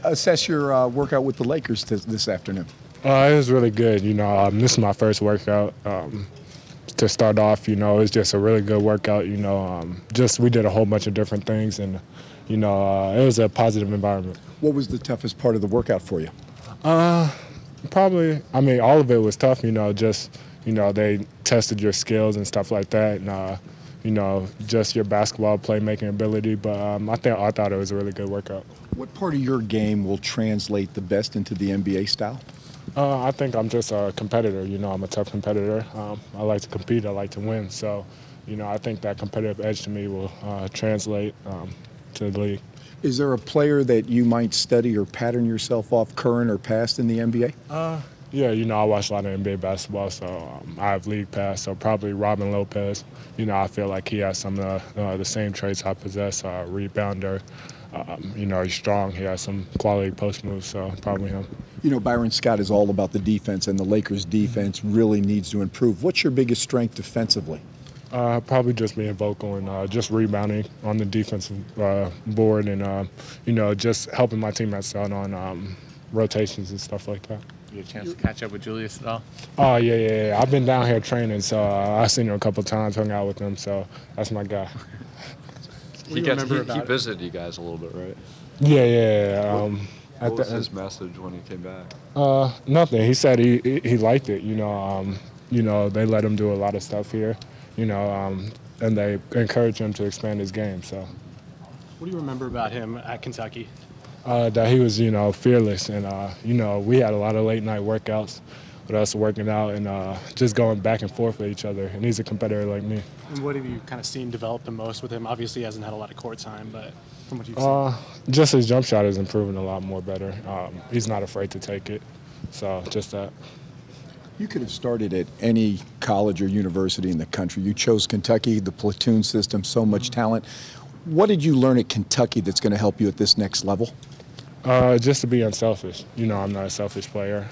assess your workout with the Lakers this afternoon? It was really good. This is my first workout. To start off, it was just a really good workout. We did a whole bunch of different things, and it was a positive environment. What was the toughest part of the workout for you? Probably, all of it was tough. They tested your skills and stuff like that, and just your basketball playmaking ability. But I thought it was a really good workout. What part of your game will translate the best into the NBA style? I think I'm just a competitor. I'm a tough competitor. I like to compete. I like to win. So, I think that competitive edge to me will translate to the league. Is there a player that you might study or pattern yourself off, current or past, in the NBA? Yeah, I watch a lot of NBA basketball, so I have league pass. So probably Robin Lopez. I feel like he has some of the same traits I possess. Rebounder. He's strong. He has some quality post moves, so probably him. Byron Scott is all about the defense, and the Lakers' defense really needs to improve. What's your biggest strength defensively? Probably just being vocal and just rebounding on the defensive board and, just helping my teammates out on rotations and stuff like that. You get a chance to catch up with Julius at all? Oh, yeah. I've been down here training, so I've seen him a couple of times, hung out with him, so that's my guy. He visited you guys a little bit, right? Yeah. What was his message when he came back? Nothing. He said he liked it. They let him do a lot of stuff here, and they encourage him to expand his game. So, what do you remember about him at Kentucky? That he was, fearless, and we had a lot of late night workouts with us working out and just going back and forth with each other. And he's a competitor like me. And what have you kind of seen develop the most with him? Obviously, he hasn't had a lot of court time, but from what you've seen. Just his jump shot is improving a lot more better. He's not afraid to take it. So just that. You could have started at any college or university in the country. You chose Kentucky, the platoon system, so much talent. What did you learn at Kentucky that's going to help you at this next level? Just to be unselfish. I'm not a selfish player.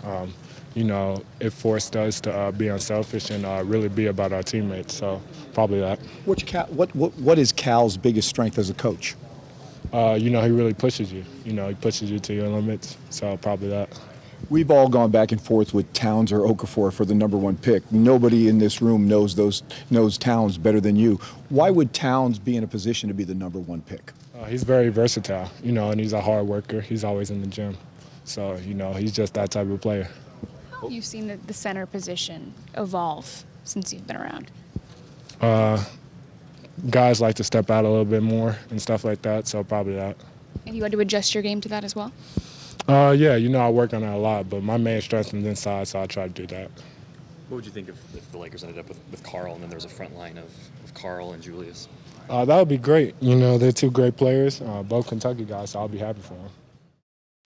It forced us to be unselfish and really be about our teammates. So probably that. What is Cal's biggest strength as a coach? He really pushes you. He pushes you to your limits. So probably that. We've all gone back and forth with Towns or Okafor for the #1 pick. Nobody in this room knows Towns better than you. Why would Towns be in a position to be the #1 pick? He's very versatile, and he's a hard worker. He's always in the gym. So, he's just that type of player. How have you seen the center position evolve since you've been around? Guys like to step out a little bit more and stuff like that, so probably that. And you had to adjust your game to that as well? Yeah, I work on that a lot, but my main strength is inside, so I try to do that. What would you think if the Lakers ended up with Carl and then there was a front line of Carl and Julius? That would be great. They're two great players, both Kentucky guys, so I'll be happy for them.